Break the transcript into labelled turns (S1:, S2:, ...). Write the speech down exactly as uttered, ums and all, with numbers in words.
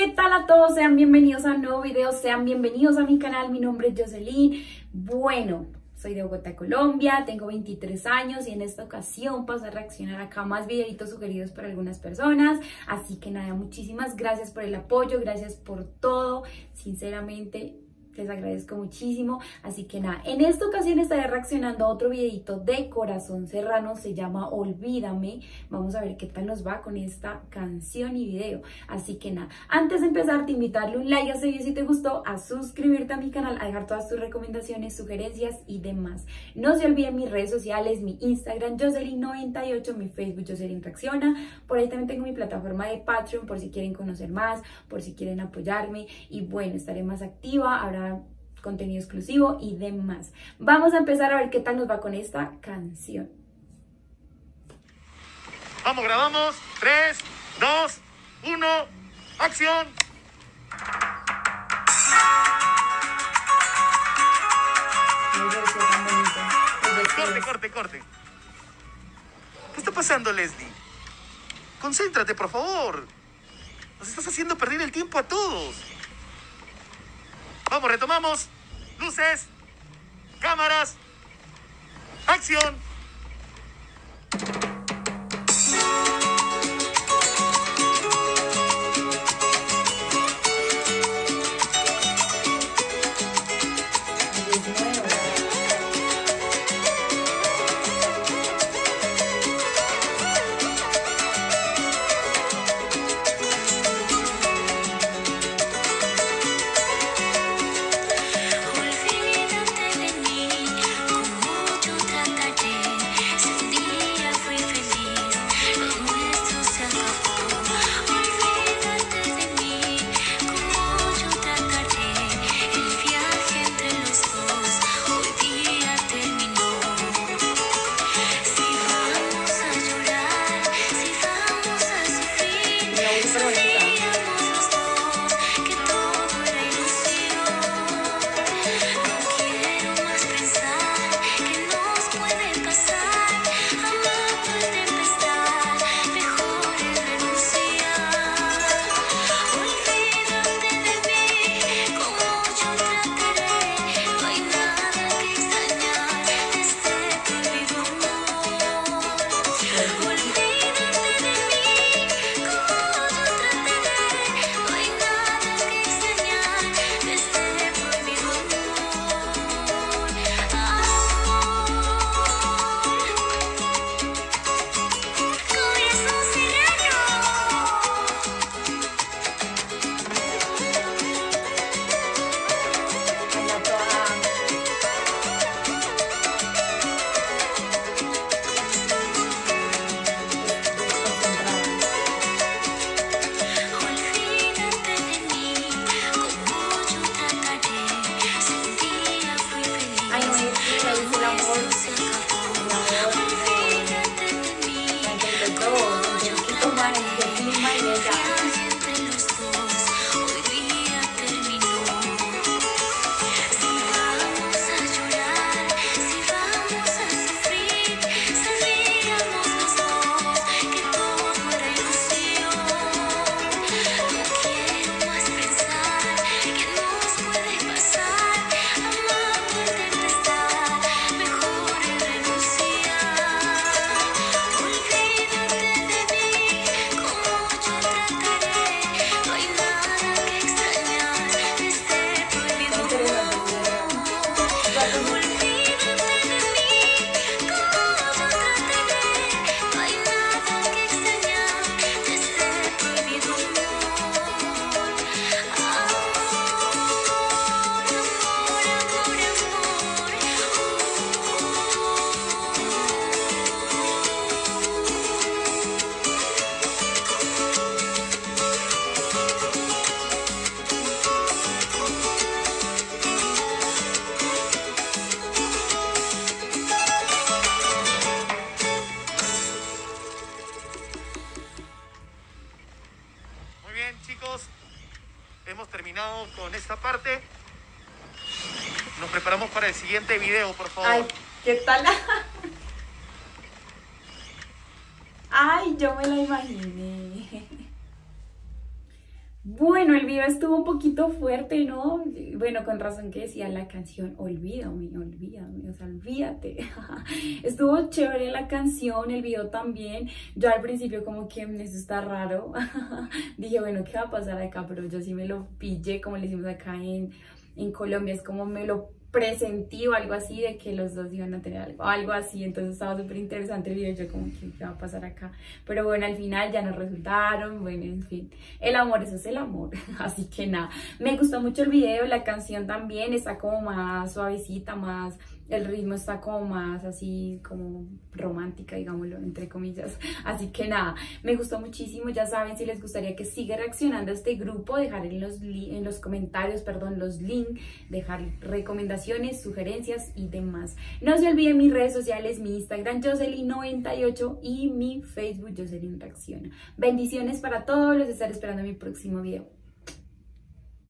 S1: ¿Qué tal a todos? Sean bienvenidos a un nuevo video, sean bienvenidos a mi canal. Mi nombre es Jocelyn. Bueno, soy de Bogotá, Colombia, tengo veintitrés años y en esta ocasión paso a reaccionar acá a más videitos sugeridos por algunas personas. Así que nada, muchísimas gracias por el apoyo, gracias por todo. Sinceramente, les agradezco muchísimo. Así que nada, en esta ocasión estaré reaccionando a otro videito de Corazón Serrano, se llama Olvídame. Vamos a ver qué tal nos va con esta canción y video. Así que nada, antes de empezar te invito a darle un like a este video si te gustó, a suscribirte a mi canal, a dejar todas tus recomendaciones, sugerencias y demás. No se olviden mis redes sociales, mi Instagram Jocelyn noventa y ocho, mi Facebook Jocelyn Reacciona. Por ahí también tengo mi plataforma de Patreon por si quieren conocer más, por si quieren apoyarme. Y bueno, estaré más activa, habrá contenido exclusivo y demás. Vamos a empezar a ver qué tal nos va con esta canción.
S2: Vamos, grabamos. tres, dos, uno, acción. Corte, corte, corte. ¿Qué está pasando, Leslie? Concéntrate, por favor. Nos estás haciendo perder el tiempo a todos. Vamos, retomamos. Luces, cámaras, acción. Hemos terminado con esta parte. Nos preparamos para el siguiente video, por favor.
S1: Ay, ¿qué tal? Ay, yo me la imaginé. Bueno, el video estuvo un poquito fuerte, ¿no? Bueno, con razón que decía la canción, olvídame, olvídame, o sea, olvídate. Estuvo chévere la canción, el video también. Yo al principio como que eso está raro. Dije, bueno, ¿qué va a pasar acá? Pero yo sí me lo pillé, como le decimos acá en, en Colombia, es como me lo presentí o algo así de que los dos iban a tener algo, algo así, entonces estaba súper interesante el video, yo como que qué va a pasar acá, pero bueno, al final ya nos resultaron, bueno, en fin, el amor, eso es el amor, así que nada, me gustó mucho el video, la canción también está como más suavecita, más, el ritmo está como más así, como romántica, digámoslo, entre comillas, así que nada, me gustó muchísimo, ya saben, si les gustaría que siga reaccionando a este grupo, dejar en los, en los comentarios, perdón, los links, dejar recomendaciones, sugerencias y demás. No se olviden mis redes sociales, mi Instagram Jocelyn noventa y ocho y mi Facebook Jocelyn Reacciona. Bendiciones para todos, los estaré esperando en mi próximo video.